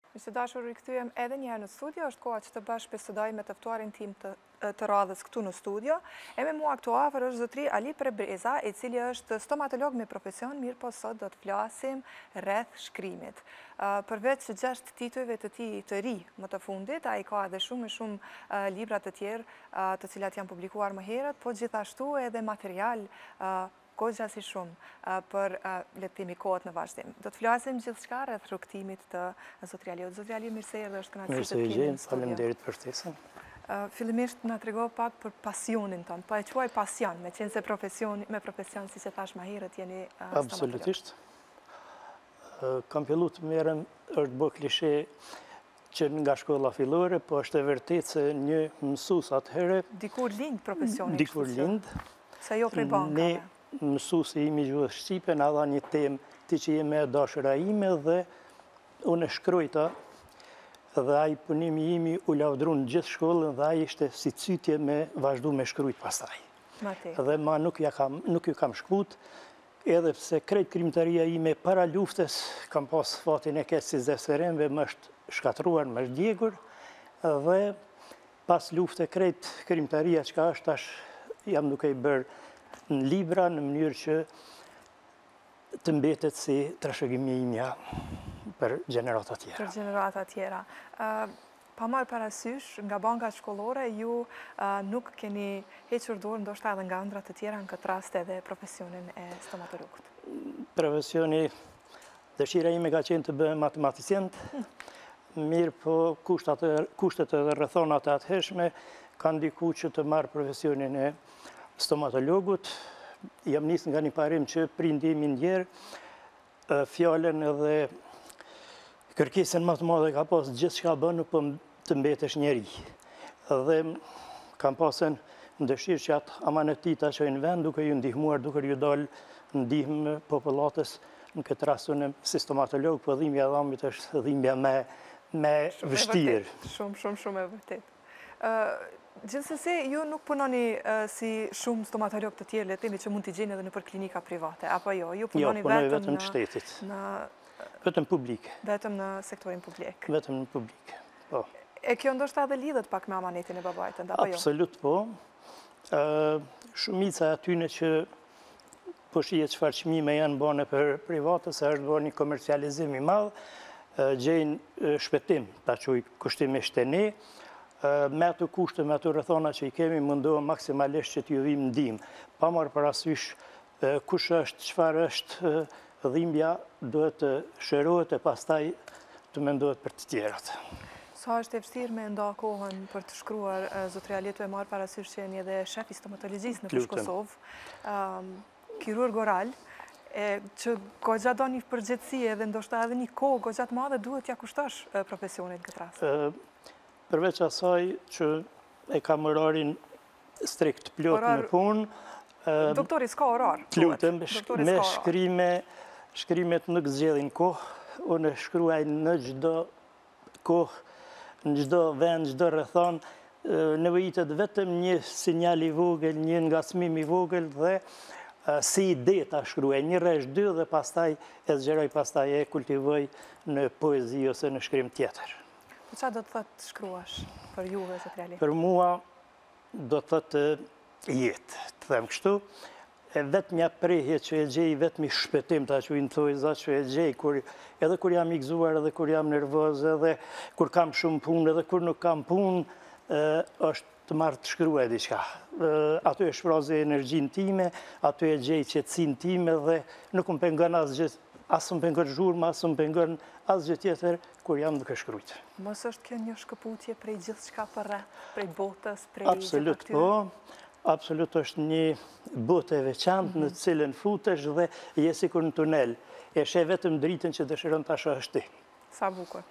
Miqtë dashur, rikëthyem edhe një herë në studio, është koha që të bashkëbisedoj me të ftuarin tim të radhës këtu në studio. E me mua këtu afër është zotri Ali Prebreza, i cili është stomatolog me profesion, mirë po sot do të flasim rreth shkrimit. Përveç 6 titujve të tij të ri më të fundit, ai ka edhe shumë libra të tjerë të cilat janë publikuar më herët, po gjithashtu edhe material goxha si shumë për letimi kohët në vazhdim. Do të flasim gjithçka rreth rrugtimit të zotri Aliut. Zotri Ali, mirë se erdhe, është kënaqësi të kemi në studio. Faleminderit për ftesën. Fillimisht na trego pak për pasionin tonë, po e quaj pasion, me qenë se me profesion, si që thash më herët, jeni stomatolog. Absolutisht. Kam fillu të merrem, është bë klishe që nga shkolla fillore, po është e vërtet se një mësues atëherë... Dikur lind profesioni. Dikur lind. Se jo prej bankave. Mësuesi imi i gjuhës shqipe na dha një temë ti që je me dashura ime dhe unë e shkruajta dhe ai punimi imi u lavdrun gjithë shkollën dhe ai ishte si cytje me vazhdu me shkruajt pastaj. Dhe ma nuk ju kam shkput, edhe pse krejt krimtaria ime para luftës kam pas fatin e keq si zefseremve, më është shkatruar, më është djegur dhe pas lufte krejt krimtaria çka është tash jam duke i bërë në libra në mënyrë që të mbetet si trashëgimi imja për gjenerata tjera. Për gjenerata tjera. Pa marrë parasysh, nga banka shkollore, ju nuk keni hequr dorë ndoshta edhe nga ëndra të tjera në këtë rast edhe profesionin e stomatologut. Profesioni, dëshira ime ka qenë të bëhem matematicient, mirë po kushtet edhe rrethonat e atëhershme kanë diku që të marrë profesionin e stomatologut. Jam nisë nga një parim që prindimi ndjerë, fjallën edhe kërkesën më të madhe ka pas gjithë shka bënë për të mbetesh njeri. Dhe kam pasën në dëshirë që atë amanetita që në vend duke ju ndihmuar, duke ju dalë ndihmë popullatës, në këtë rastën si stomatolog, për dhimbja e dhamit është dhimbja me vështirë. Shumë e vërtet. Gjithsesi, ju nuk punoni si shumë stomatolog të tjerë, letimi që mund t'i gjeni edhe në për klinika private, apo jo? Ju punoni vetëm në shtetit. Vetëm publike. Vetëm në sektorin publik. Vetëm në publik, po. E kjo ndoshta edhe lidhet pak me amanetin e babajtën, apo jo? Absolut, po. Shumica atyne që po shihet çfarë çmime janë bane për private, se është bërë një komercializim i madh, gjejnë shpëtim, ta quaj kushtimisht e ne, me ato kushte, me ato rrethona që i kemi, mundohem maksimalisht që t'ju vim ndihmë. Pa marrë parasysh kush është, çfarë është dhimbja, duhet të shërohet e pastaj të mendohet për të tjerat. Sa është e vështirë me nda kohën për të shkruar, zotri Ali, tu e marrë parasysh që jeni edhe shef i stomatologjisë në Kosovë, kirurg oral, që goxha do një përgjithësi edhe ndoshta edhe një kohë goxha të madhe duhet t'ja kushtosh profesionit këtë rast. Përveç asaj që e kam orarin strikt plot në punë. Doktori, s'ka orar? Lutem, me shkrimet nuk zgjedhin kohë. Unë shkruaj në çdo kohë, në çdo vend, çdo rrethon. Nevojitet vetëm një sinjal i vogël, një ngacmim i vogël dhe si ide ta shkruaj, një rresh dy dhe pastaj e zgjeroj, pastaj e kultivoj në poezi ose në shkrim tjetër. Po qa do të thëtë shkruash për juve, zotri Ali? Për mua do të thëtë jetë, të them kështu. Vetëmja prehje që e gjej, vetëmi shpëtim, ta që i në thojza që e gjej, edhe kur jam i gëzuar, edhe kur jam nervoz, edhe kur kam shumë punë, edhe kur nuk kam punë, është të marrë të shkruaj diçka. Ato e shprazi energjinë time, ato e gjej qetësinë time dhe nuk më pengon asgjë. Asë më pengon zhurma, asë më pengon asgjë tjetër kur jam duke shkrujtë. Mos është kjo një shkëputje prej gjithë shka për rreth, prej botës, prej Absolut, po. Absolut është një botë e veçantë në cilën futesh dhe je sikur në tunel. E sheh vetëm dritën që dëshiron ta shohësh ti. Sa bukur.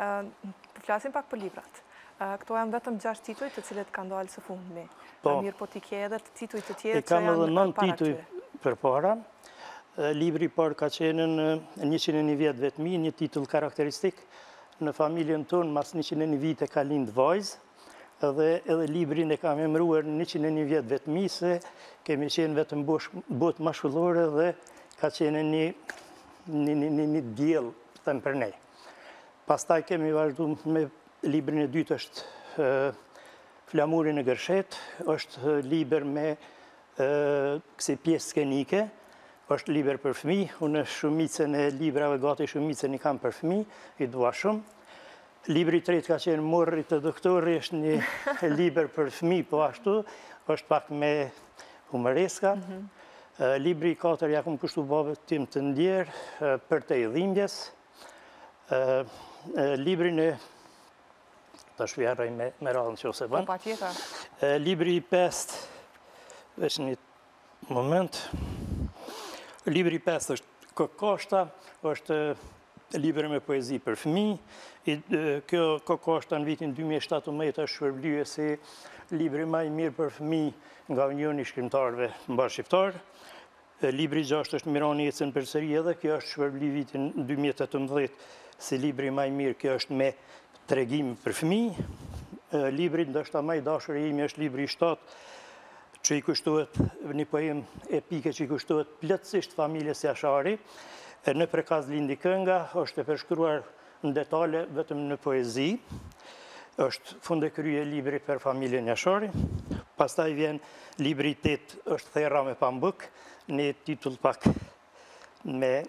Flasim pak për librat. Këto janë vetëm 6 tituj të cilët kanë dalë së fundmi. Mirë po t'i ke edhe të tituj të tjerë që janë edhe 9 tituj përpara. Libri parë ka qenë në 101 vjetë vetëmi, një titull karakteristik. Në familjen tonë, mas 101 vite ka lindë vajzë, dhe edhe librin e kam emëruar në 101 vjetë vetëmi, se kemi qenë vetëm botë mashkullore dhe ka qenë një djellë, thëmë për ne. Pastaj kemi vazhdu me librin e dytë është Flamuri në Gërshet, është liber me kësi pjesë skenike, është liber për fëmi, unë shumicën e librave gati shumicën i kam për fëmi, i dua shumë. Libri i tretë ka qenë Morri të doktori, është një liber për fëmi, po ashtu, është pak me humoreska. Libri i katër ja kom kushtu babët tim të ndjerë për të i dhimbjes. Librin e... ta shvjaraj me radhën që ose banë. Pa tjetër. Libri i pest, veç një moment, libri i pest është Kokoshta, është liber me poezi për fëmi. Kjo Kokoshta në vitin 2017 është shpërblyer si libri më i mirë për fëmi nga Unioni i Shkrimtarëve Mbarshqiptar. Libri i 6 është Mirani ecën përsëri, edhe kjo është shpërblyer vitin 2018 si libri më i mirë, kjo është me tregim për fëmi. Libri ndoshta më i dashur i imi është libri i 7, që i kushtohet një poem epike që i kushtohet plotësisht familjes Jashari. Në prekaz lindi kënga, është e përshkruar në detale vetëm në poezi. Është fundekrye libri për familjen Jashari. Pastaj vjen libri i 8, është Therra me pambuk, një titull pak me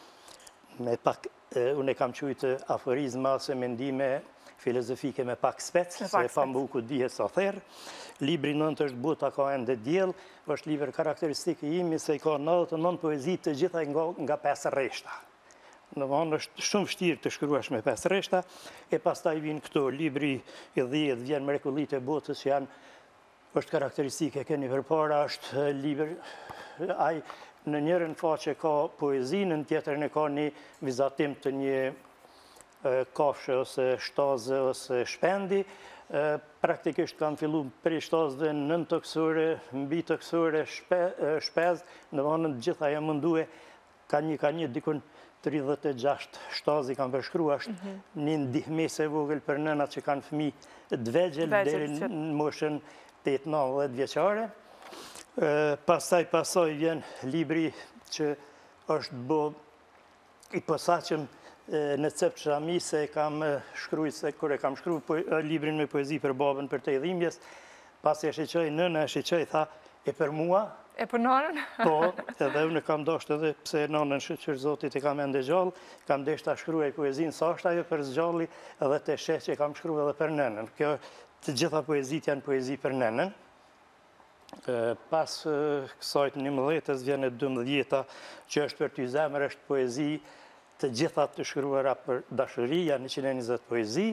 pak, unë e kam quajtë aforizma ose mendime filozofike me pak spec, se pambuku dihet sa therr. Libri 9 është Bota ka ende diell, është libër karakteristik i imi se i ka 99 poezi të gjitha nga 5 rreshta. Domthonë është shumë vështirë të shkruash me 5 rreshta, e pastaj vijnë këto libri i 10 vjen Mrekullitë e botës që është karakteristike keni përpara, është libër ai në njërin faqe ka poezi, në tjetrën e ka një vizatim të një kafshë ose shtaze ose shpendi. Praktikisht kam fillu prej shtazëve nën toksore, mbi toksore, shpez, në vanën gjitha jam mundue, ka një dikun 36 shtazi kam përshkrua, është një ndihmese vogël për nënat që kanë fëmi të vegjel, deri në moshën 8-9 vjeçare. Pastaj vjen libri që është bo i posaçëm në Cep Shami, se kam shkruajt, se kur e kam shkru librin me poezi për babën për të i dhimbjes, pas e shiqoj nëna, e shiqoj, tha, e për mua. E për nanën? Po, edhe unë kam dashtë edhe pse nanën shqyqër Zotit i kam ende gjallë, kam deshtë ta shkruaj poezin sa është ajo për zgjalli, edhe të sheh që kam shkru edhe për nënën. Kjo, të gjitha poezit janë poezi për nënën. Pas kësajt 11-ës vjen e 12-ta, që është për ty zemër, është poezi të gjitha të shkruara për dashuri, janë 120 poezi.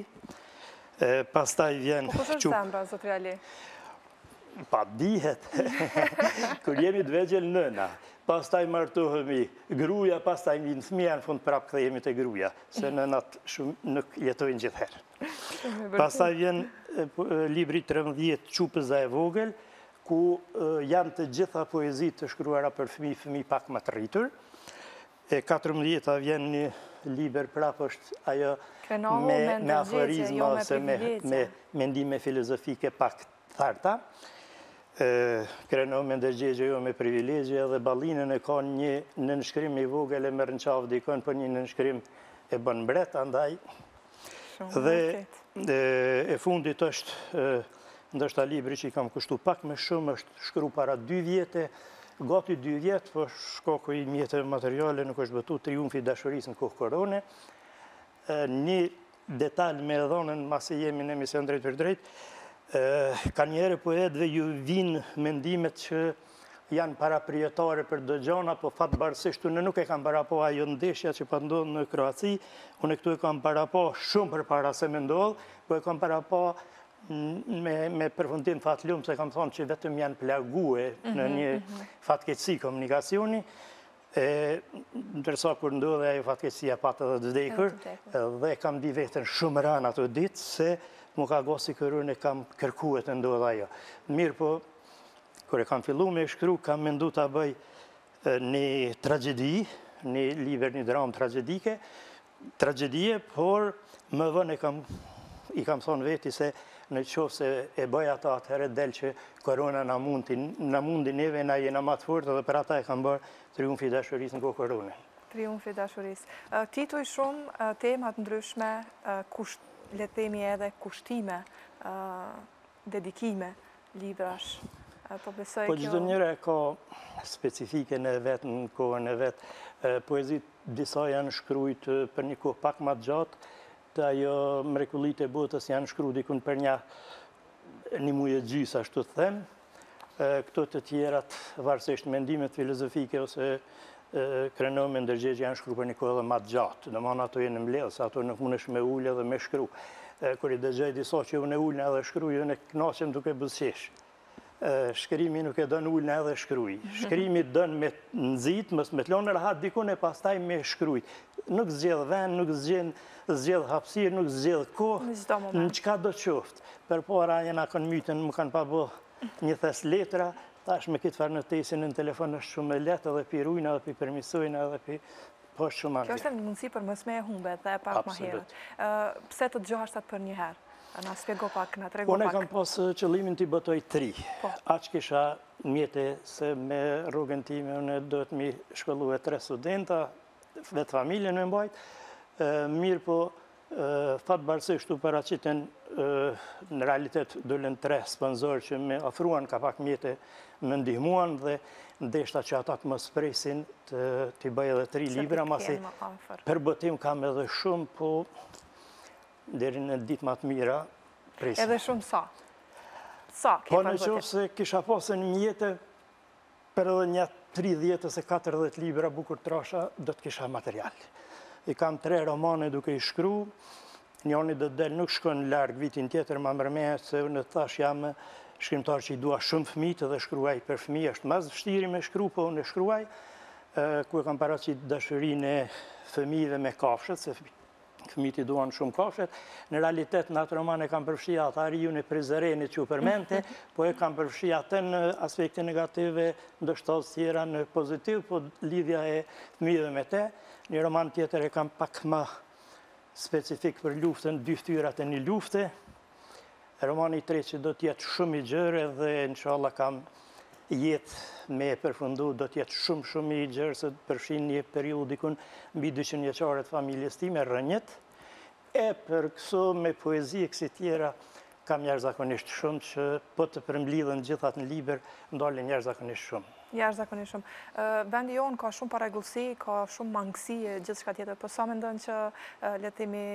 Pastaj vjen... Po kush është zemra, Zotri Ali? Pa dihet. Kur jemi të vegjel nëna, pastaj martohemi gruaja, pastaj vinë fëmija, në fund prapë kthehemi te gruaja, se nënat shumë nuk jetojnë gjithherë. Pastaj vjen libri 13, Çupëza e vogël, ku janë të gjitha poezit të shkruara për fëmi pak më të rritur. E 14-ta vjen një liber prapë është ajo me aforizma ose me mendime filozofike pak tharta. Krenohu me ndërgjegje jo me privilegje, dhe Ballinën e ka një nënshkrim i vogël e merr në qafë dikon, për një nënshkrim e bën mbret, andaj. Dhe e fundit është ndoshta libri që i kam kushtu pak më shumë, është shkru para 2 vjete, gati 2 vjetë, po shkaku i mjetëve materiale nuk është bëtu triumfi i dashurisë në kohë korone. Një detalj me dhonën, masi jemi në emision drejt për drejt, ka njerë poetëve ju vinë mendimet që janë paraprijetare për do gjana, po fatë barësisht unë nuk e kam para po ajo ndeshja që pa ndodhë në Kroaci, unë këtu e kam para po shumë për para se me ndodhë, po e kam para po me përfundim fatlum, se kam thonë që vetëm janë plague në një fatkeqësi komunikacioni, ndërsa kur ndodhe ajo fatkeqësia patë edhe të vdekur, dhe kam di vetën shumë ranë ato ditë, se mu ka gosi kërën e kam kërkuet të ndodhe ajo. Mirë po, kur e kam fillu me shkru, kam mendu të bëj një tragedi, një liber, një dramë tragedie, por më vën i kam thonë veti se në qofë se e bëj ata atëherë del që korona në mundi neve, na jena matë fort, edhe për ata e kam bërë triumfi dashurisë në kohë korone. Triumfi i dashurisë. Ti thuj shumë temat ndryshme, le të themi edhe kushtime, dedikime, librash. Po besoj Po kjo... çdo njëra ka specifike në vetë, në kohën e vetë. Poezit disa janë shkruajt për një kohë pak më të gjatë, të ajo mrekullitë e botës janë shkruar dikun për një muaj e gjysmë, ashtu të them. Këto të tjerat, varësisht mendimet filozofike ose krenome ndërgjegje janë shkruar për një kohë edhe më të gjatë. Domthonë ato janë mbledhës, ato nuk mundesh me ul edhe me shkru. Kur i dëgjoj disa që unë ul edhe shkruaj, unë kënaqem duke buzëqesh. Shkrimi nuk e don ulën edhe shkruaj. Shkrimi don me nxit, mos me lënë rahat dikun e pastaj me shkruaj. Nuk zgjedh vend, nuk zgjedh hapësirë, nuk zgjedh kohë. Në çka do të qoftë. Përpara jena kanë mytën, më kanë pa bë një thes letra, tash me këtë farë në tesin në telefon është shumë e lehtë edhe pi rujna, edhe pi permisojna, edhe pi poshtë shumë Kjo është një mundësi për mos me e humbet dhe pak më herët. Pse të gjashtat për një herë? Na spjego pak, na trego pak. Unë kam pas qëllimin t'i botoj 3. Aq kisha mjete se me rrugën time unë do të mi shkollue 3 studenta, vetë familjen me mbajt. Mirë po, fatbarësisht u paraqiten në realitet dolën 3 sponsorë që me ofruan ka pak mjete më ndihmuan dhe ndeshta që ata të mos presin t'i bëj edhe 3 libra, masi për botim kam edhe shumë, po deri në ditë më të mira presin. Edhe shumë sa? Sa ke po për në qoftë se kisha pasën mjete për edhe një 30 ose 40 libra bukur trasha, do të kisha material. I kam 3 romane duke i shkru, njëri do të del nuk shkon larg vitin tjetër, ma mërmehet se unë thash jam shkrimtar që i dua shumë fëmijë dhe shkruaj për fëmijë, është mas vështirë me shkru, po unë shkruaj, ku e kam paraqit dashurinë e fëmijëve me kafshët, se fëmijët i duan shumë kafshët. Në realitet në atë roman e kam përfshi atë ariun e prizërenit që u përmente, po e kam përfshi atë në aspekte negative, ndoshta tjera në pozitiv, po lidhja e fëmijëve me te. Një roman tjetër e kam pak më specifik për luftën, 2 fytyrat e një lufte. Romani i tretë që do t'jetë shumë i gjerë dhe inshallah kam jetë me përfundu, do t'jetë shumë i gjerë, se përfshin një periudhë dikun mbi 200 vjeçare të familjes time, rrënjët. E për këso me poezi e kësi tjera kam jashtëzakonisht shumë që po të përmblidhen gjithat në liber, ndalin jashtëzakonisht shumë. Jashtëzakonisht shumë. Vendi jonë ka shumë paragullsi, ka shumë mangësi e gjithë shka tjetër, po sa mendon që le të themi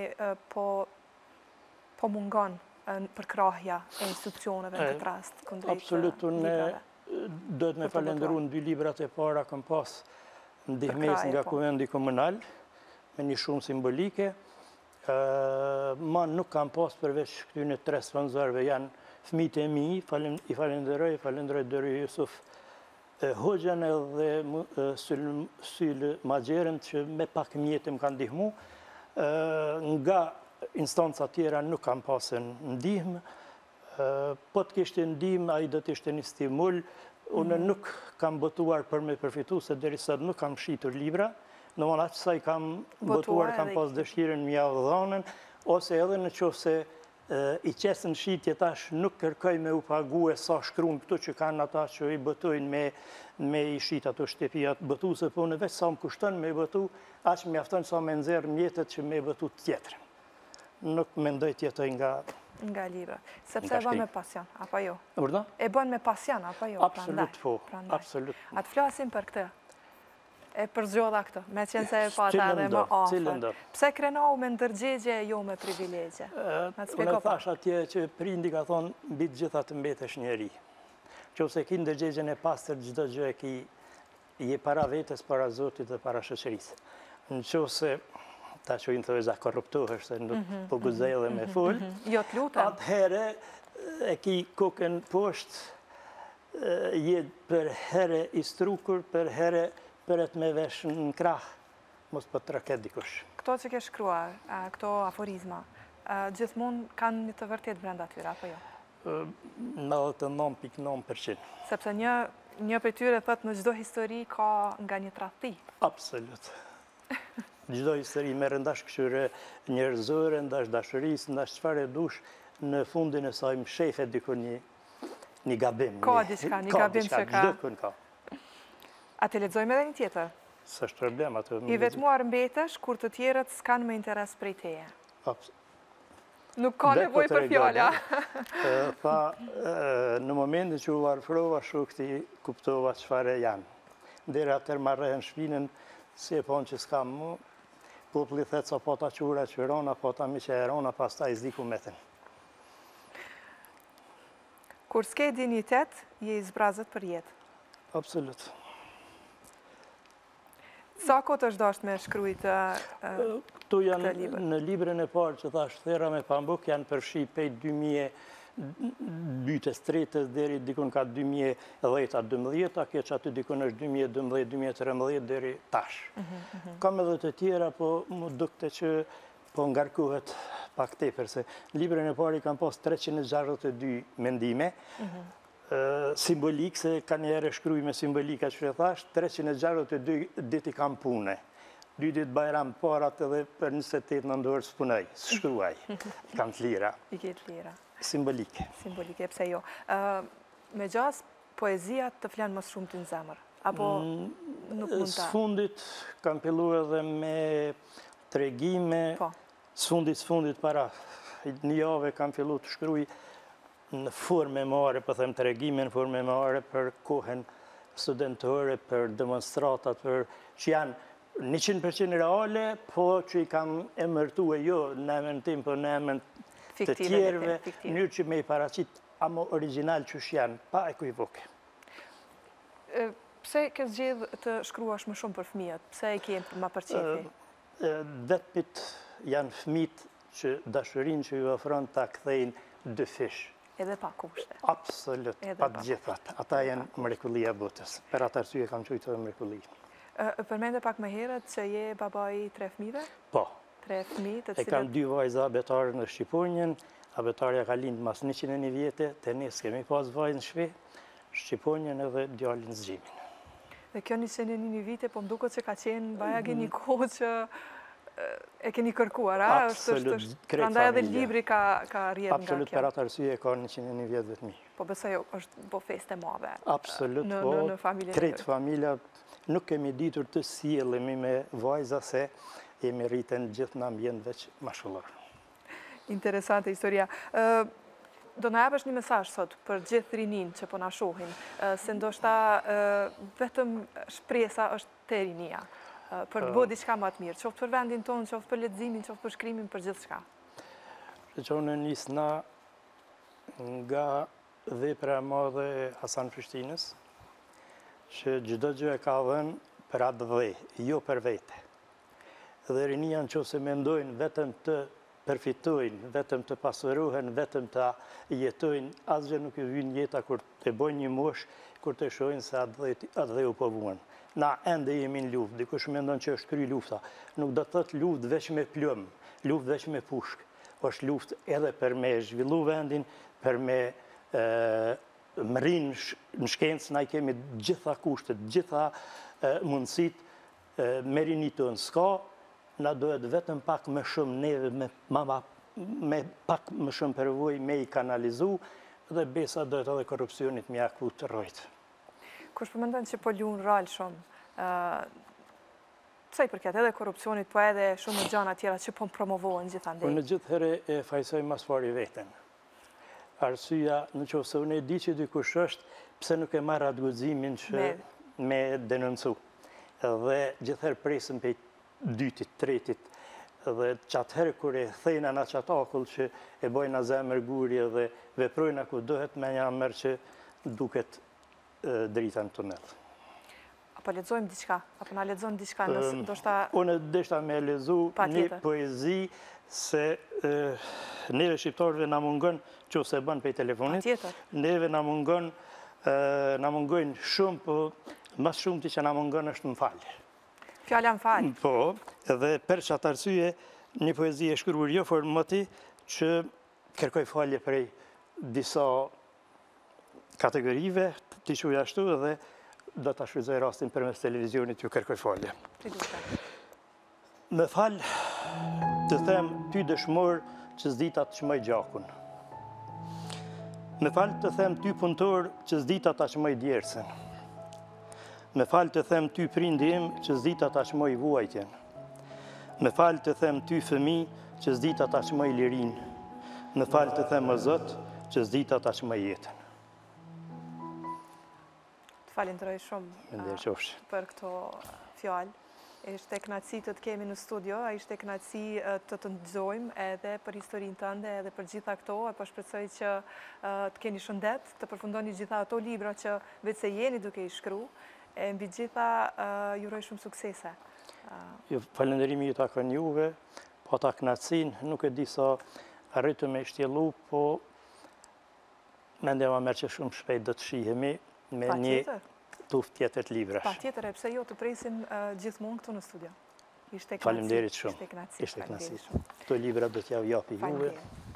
po mungon për krahja e institucioneve në këtë rast? Absolut, unë do të me falendëru në 2 librat e para kam pas ndihmes nga kuvendi komunal, me një shumë simbolike. Ma nuk kam pas përveç këtyne 3 sponsorëve, janë fëmijët e mi, i falenderoj Dori Jusuf Hoxhan edhe Syl Magjerën që me pak mjetë më kanë ndihmu. Nga instanca tjera nuk kam pasën ndihmë, po të kishtë ndihmë, a i do të ishte një stimul. Unë nuk kam botuar për me përfitu, se deri sot nuk kam shitur libra, në mëna që sa i kam botuar, kam pas dëshiren mja dhonën, ose edhe në qofë se i qesën shqitje tash nuk kërkoj me u pague sa shkruan këtu që kanë ata që i botojnë me i shqit ato shtepijat botu, se po në veç sa më kushton me i botu, aqë me afton sa me nxerë mjetet që me i botu tjetër. Nuk me ndoj tjetoj nga libra. Sepse e bën me pasion, apo jo? Urda? E bën me pasion, apo jo? Absolut po, absolut. A të flasim për këtë? E përzgjodha këtë, me qenë se e pata dhe më afer. Pse krenohu me ndërgjegje jo me privilegje? Unë thash atje që prindi ka thonë, mbi të gjitha të mbetesh njeri. Që ose ki ndërgjegjen e pastër, gjithë gjë e ki je para vetës, para Zotit dhe para shoqërisë. Në që ose, ta që i në thëve za korruptohesh, se nuk po guzej dhe me full, atëhere e ki kokën poshtë, je për here i strukur, për here për e të me vesh në krah, mos për të raket dikush. Këto që ke shkruar, këto aforizma, gjithmonë kanë një të vërtet brenda tyra, apo jo? 99.9%. Sepse një për tyre thët në gjdo histori ka nga një tradhti. Absolut. Gjdo histori me rëndash këshyre njerëzore, ndash dashuris, ndash qëfar e dush, në fundin e saj më shefe dikur një gabim. Ka diçka, një gabim që ka. Gjdo kënë ka. A të lexojmë edhe një tjetër? s'është problem atë. I vetmuar mbetesh kur të tjerët s'kanë më interes prej teje. Nuk ka nevoj për fjalla. Tha, në momentin që u varfrova, shukti kuptova çfarë janë. Deri atër marrëhen shpinën, si e ponë që s'kam mu, populli thetë sa pota qura që rona, pota mi që e rona, pas ta i zdiku meten. Kur s'ke dignitet, je i zbrazët për jetë. Absolut. Sa kohë është dasht me shkrujt Këtu janë në librën e parë që thash Thera me pambuk, janë përfshi pej 2002-2003 deri dikun ka 2010-2012, kjo që aty dikun është 2012-2013 deri tash. Kam edhe të tjera, po mu dukte që po ngarkuhet pak tepër, se librën e parë i kam pas 362 mendime, simbolik, se ka njerë shkruj me simbolika që e thash, 362 dit i kam pune. 2 dit bajram parat edhe për 28 në ndorë s'punaj, s'shkruaj. I kam të lira. I ke të lira. Simbolike. Simbolike, pse jo. Me gjas, poezia të flenë më shumë të në zemër? Apo nuk mund ta? S'fundit kam pillu edhe me tregime. S'fundit para një jave kam fillu të shkruj në formë memare, po them tregime në formë memare për kohën studentore, për demonstratat, për që janë 100% reale, po që i kam emërtu e jo në emën tim, po në emën të tjerve, njërë që me i paracit amo original që janë, pa e kuivoke. Pse ke zgjedhë të shkruash më shumë për fëmijët? Pse e ke ma përqefi? Vetëpit janë fëmijët që dashurin që ju ofron të kthejnë dy fish. Edhe pa kushte. Absolut, pa gjithat. Ata janë mrekullia botës. Per atë arsye kam qujtë edhe mrekulli. Përmende pak më herët që je babaj 3 fëmijëve? Po. 3 fëmijë të cilët... E kam 2 vajza abetare në Shqiponjen, abetarja ka lindë mas 101 vjetë, të nes kemi pas vajzë në shve, Shqiponjen edhe djallin zgjimin. Dhe kjo 101 vite, po më duket që ka qenë bajagi një kohë që e keni kërkuar, a? Absolut, krejt familja. Edhe libri ka rjedhë nga kjo. Absolut, për atë arsye ka 101 vjetë vetëmi. Po besoj, është po feste madhe. Absolut, po, krejt familja. Nuk kemi ditur të sjellemi me vajza se jemi rritën gjithë në ambjent veç mashullor. Interesante historia. Do në japësh një mesazh sot për gjithë rinin që po na shohin, se ndoshta vetëm shpresa është te rinia, për të bërë diçka më të mirë, qoftë për vendin tonë, qoftë për leximin, qoftë për shkrimin, për gjithë shka. Që unë nisna nga vepra e madhe e Hasan Prishtinës, që çdo gjë e ka dhënë për atë dhe, jo për vete. Dhe rinia në që se mendojnë vetëm të përfitojnë, vetëm të pasurohen, vetëm të jetojnë, asgjë nuk i vjen jeta kur të bojnë një mosh, kur të shohin se atë dhe u povuan. Na ende jemi në luftë, dikush mendon që është kry lufta. Nuk do të thotë luftë veç me plëm, luftë veç me pushk. Është luftë edhe për me zhvillu vendin, për me më rinë në shkencë, na i kemi gjitha kushtet, gjitha mundësit, me rinit të në s'ka, na dohet vetëm pak më shumë neve, me pak më shumë përvoj me i kanalizu, dhe besa dohet edhe korupcionit me aku të rojtë. Kush përmendon që po luan rol shumë, sa i përket edhe korupcionit, po edhe shumë gjëra tjera që po promovohen gjithandej? Unë gjithë herë e fajsoj mas pari veten. Arsyeja, në qoftë se unë e di që dikush është, pse nuk e marr atë guximin që me denoncu. Dhe gjithherë presim pe dytit, tretit, dhe qatëherë kur e thejna në qatë akull që e bojna zemër gurje dhe veprojna ku dohet me një amër që duket drita në tunel. Apo lexojmë diçka? Apo na lexojmë diçka nëse ndoshta... Unë deshta me lezu një poezi se neve shqiptarëve na mungon që se bën pej telefonit. Neve na mungojnë shumë, po mas shumë ti që na mungon është më falë. Fjalla më falë? Po, edhe për që atë arsye, një poezi e shkruar jo formati që kërkoj falje prej disa kategorive, ti që ashtu edhe do të shfrytëzoj rastin përmes televizionit ju kërkoj falje. Me falë, të them ty dëshmor që s'dita të çmoj gjakun. Me falë të them ty punëtor që s'dita të çmoj djersën. Me falë të them ty prindi im që s'di ta tashmoj vuajtjen. Me falë të them ty fëmi që s'di ta tashmoj lirin. Me falë të them o Zot që s'di ta tashmoj jetën. Të falenderoj shumë për këto fjalë. Ishte kënaqësi të të kemi në studio, ishte kënaqësi të të ndëgjojmë edhe për historinë tënde, edhe për gjitha këto, e po shpresoj që të keni shëndet, të përfundoni gjitha ato libra që vetë se jeni duke i shkru, e mbi gjitha ju uroj shumë suksese. Falenderimi ju takon juve, po ta kënaqësinë, nuk e di sa arritëm me shtjellu, po mendja ma merë që shumë shpejt do të shihemi me një tuft tjetër të librash. Pa tjetër, e pse jo të presim gjithmonë këtu në studio. Faleminderit shumë. Ishte kënaqësi. Këto libra do t'ja japi juve.